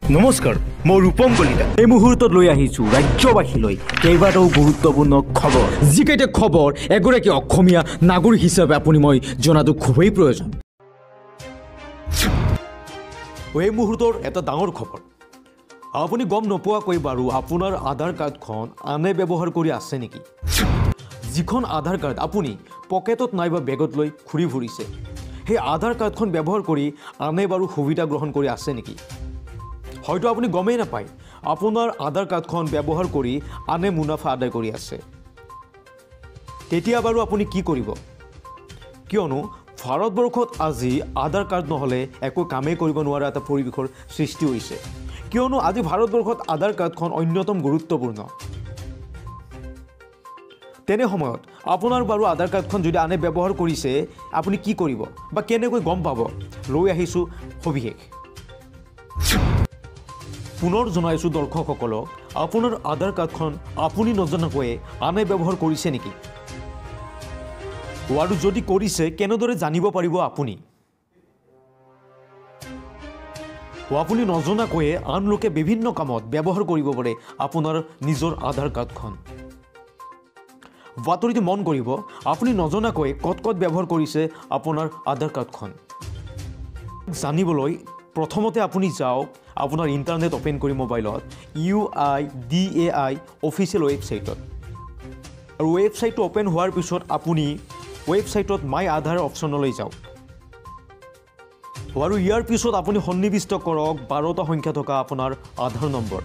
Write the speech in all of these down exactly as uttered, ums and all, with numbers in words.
নমস্কাৰ মই ৰূপম কলিতা এই মুহূৰ্তত লৈ আহিছো ৰাজ্যবাসীলৈ কেইবাটাও গুৰুত্বপূৰ্ণ খবৰ যিকেইটা খবৰ এগৰাকী অসমীয়া নাগৰিক হিচাপে আপুনি মই জনাটো খুবেই প্ৰয়োজন এই মুহূৰ্তৰ এটা ডাঙৰ খবৰ আপুনি গম নোপোৱাকৈ বাৰু আপোনাৰ আধাৰ কাৰ্ডখন আনে ব্যৱহাৰ কৰি আছে নেকি যিখন আধাৰ কাৰ্ড আপুনি পকেটত নাইবা বেগত লৈ ঘূৰি ফুৰিছে সেই আধাৰ কাৰ্ডখন ব্যৱহাৰ কৰি আনে বাৰু সুবিধা গ্ৰহণ কৰি আছে নেকি হয়তো আপুনি গমেই নাপায় আপোনাৰ আধাৰ কাৰ্ডখন ব্যৱহাৰ কৰি আনে মুনাফা আদায় কৰি আছে তেতিয়া বাৰু আপুনি কি কৰিব কিয়নো ভাৰতবৰ্ষত আজি আধাৰ কাৰ্ড নহলে একো কামেই কৰিব নোৱাৰা এটা পৰিৱেশৰ সৃষ্টি হৈছে কিয়নো আজি ভাৰতবৰ্ষত আধাৰ কাৰ্ডখন অন্যতম গুৰুত্বপূৰ্ণ তেনে সময়ত আপোনাৰ বাৰু আধাৰ কাৰ্ডখন যদি আনে ব্যৱহাৰ কৰিছে আপুনি কি কৰিব বা কেনেকৈ গম পাব লৈ আহিছো সবিশেষ পুনৰ জনাইছো দৰ্শকসকলক আপোনাৰ আধাৰ কাৰ্ডখন আপুনি নজনাকৈ আনে ব্যৱহাৰ কৰিছে নেকি আৰু যদি কৰিছে কেনেদৰে জানিব পাৰিব আপুনি আপুনি নজনাকৈ আন লোকে বিভিন্ন কামত ব্যৱহাৰ কৰিব পাৰে আপোনাৰ নিজৰ আধাৰ কাৰ্ডখন বাতৰিটো মন কৰিব আপুনি নজনাকৈ কত কত ব্যৱহাৰ কৰিছে আপোনাৰ আধাৰ কাৰ্ডখন জানিবলৈ প্ৰথমতে আপুনি যাওক আপোনাৰ ইণ্টাৰনেট ওপেন কৰি মোবাইলত U I D A I official ৱেবছাইটত আৰু ৱেবছাইটটো ওপেন হোৱাৰ পিছত আপুনি ৱেবছাইটত মাই আধাৰ অপশ্যনলৈ যাওক আৰু ইয়াৰ পিছত আপুনি সন্নিবিষ্ট কৰক বাৰটা সংখ্যা থকা আপোনাৰ আধাৰ নম্বৰ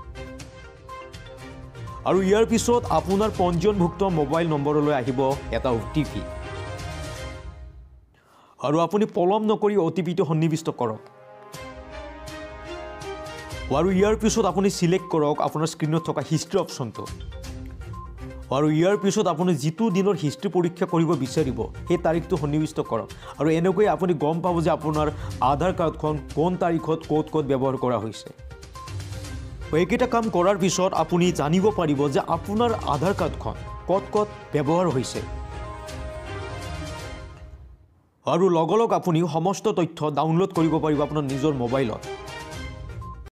আৰু ইয়াৰ পিছত আপোনাৰ পঞ্জীয়নভুক্ত মোবাইল নম্বৰলৈ আহিব এটা অ' টি পি আৰু আপুনি পলম নকৰি অ' টি পিটো সন্নিবিষ্ট কৰক আৰু ইয়াৰ পিছত আপুনি সিলেক্ট কৰক আপোনাৰ স্ক্ৰীনত থকা হিষ্ট্ৰী অপশ্যনটো আৰু ইয়াৰ পিছত আপুনি যিটো দিনৰ হিষ্ট্ৰী পৰীক্ষা কৰিব বিচাৰিব সেই তাৰিখটো সন্নিবিষ্ট কৰক আৰু এনেকৈ আপুনি গম পাব যে আপোনাৰ আধাৰ কাৰ্ডখন কোন তাৰিখত ক'ত ক'ত ব্যৱহাৰ কৰা হৈছে এইকেইটা কাম কৰাৰ পিছত আপুনি জানিব পাৰিব যে আপোনাৰ আধাৰ কাৰ্ডখন ক'ত ক'ত ব্যৱহাৰ হৈছে আৰু লগলগ আপুনি সমস্ত তথ্য ডাউনলোড কৰিব পাৰিব আপোনাৰ নিজৰ মোবাইলত